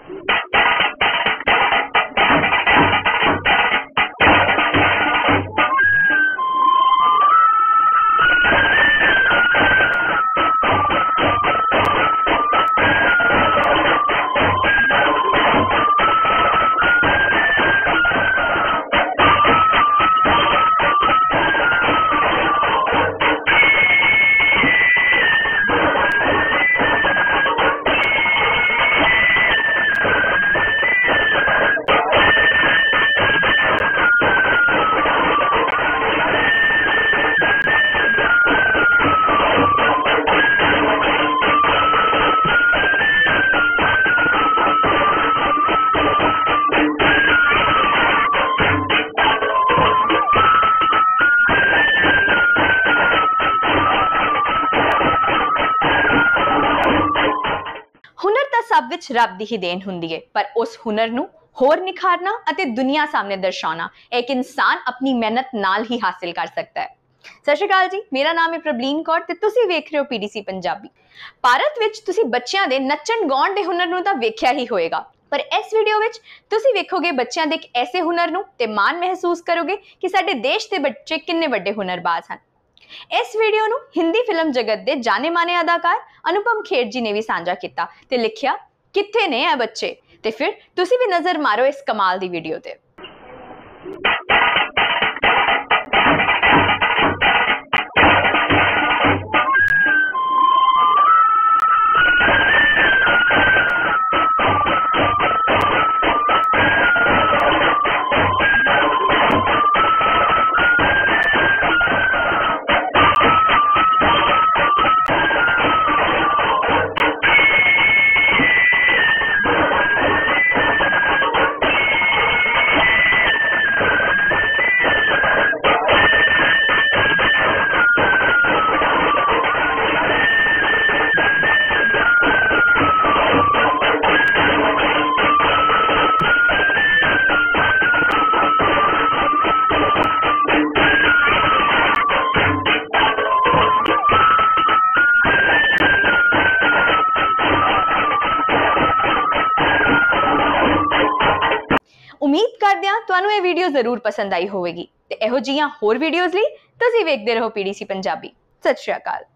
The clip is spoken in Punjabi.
ਹੁਨਰ ਤਾਂ ਸਭ ਵਿੱਚ ਰੱਬ ਦੀ ਹੀ ਦੇਣ ਹੁੰਦੀ ਹੈ, ਪਰ ਉਸ ਹੁਨਰ ਨੂੰ ਹੋਰ ਨਿਖਾਰਨਾ ਅਤੇ ਦੁਨੀਆ ਸਾਹਮਣੇ ਦਰਸਾਉਣਾ ਇੱਕ ਇਨਸਾਨ ਆਪਣੀ ਮਿਹਨਤ ਨਾਲ ਹੀ ਹਾਸਿਲ ਕਰ ਸਕਦਾ ਹੈ। ਸਤਿ ਸ਼੍ਰੀ ਅਕਾਲ ਜੀ, ਮੇਰਾ ਨਾਮ ਹੈ ਪ੍ਰਬਲੀਨ ਕੌਰ ਤੇ ਤੁਸੀਂ ਵੇਖ ਰਹੇ ਹੋ ਪੀਡੀਸੀ ਪੰਜਾਬੀ। ਭਾਰਤ ਵਿੱਚ ਤੁਸੀਂ ਬੱਚਿਆਂ ਦੇ ਨੱਚਣ ਗਾਉਣ ਦੇ ਹੁਨਰ ਨੂੰ ਤਾਂ ਵੇਖਿਆ ਹੀ ਹੋਵੇਗਾ, ਪਰ ਇਸ ਵੀਡੀਓ ਵਿੱਚ ਤੁਸੀਂ ਵੇਖੋਗੇ ਬੱਚਿਆਂ ਦੇ ਇੱਕ ਐਸੇ ਹੁਨਰ ਨੂੰ ਤੇ ਮਾਣ ਮਹਿਸੂਸ ਕਰੋਗੇ ਕਿ ਸਾਡੇ ਦੇਸ਼ ਦੇ ਬੱਚੇ ਕਿੰਨੇ ਵੱਡੇ ਹੁਨਰਬਾਜ਼ ਹਨ। ਇਸ ਵੀਡੀਓ ਨੂੰ ਹਿੰਦੀ ਫਿਲਮ ਜਗਤ ਦੇ ਜਾਣੇ ਮਾਣੇ ਅਦਾਕਾਰ ਅਨੁਪਮ ਖੇਰ ਜੀ ਨੇ ਵੀ ਸਾਂਝਾ ਕੀਤਾ ਤੇ ਲਿਖਿਆ, ਕਿੱਥੇ ਨੇ ਇਹ ਬੱਚੇ। ਤੇ ਫਿਰ ਤੁਸੀਂ ਵੀ ਨਜ਼ਰ ਮਾਰੋ ਇਸ ਕਮਾਲ ਦੀ ਵੀਡੀਓ ਤੇ। ਉਮੀਦ ਕਰਦੇ ਹਾਂ ਤੁਹਾਨੂੰ ਇਹ ਵੀਡੀਓ ਜ਼ਰੂਰ ਪਸੰਦ ਆਈ ਹੋਵੇਗੀ ਤੇ ਇਹੋ ਜਿਹੀਆਂ ਹੋਰ ਵੀਡੀਓਜ਼ ਲਈ ਤੁਸੀਂ ਵੇਖਦੇ ਰਹੋ ਪੀਡੀਸੀ ਪੰਜਾਬੀ। ਸਤਿ ਸ਼੍ਰੀ ਅਕਾਲ।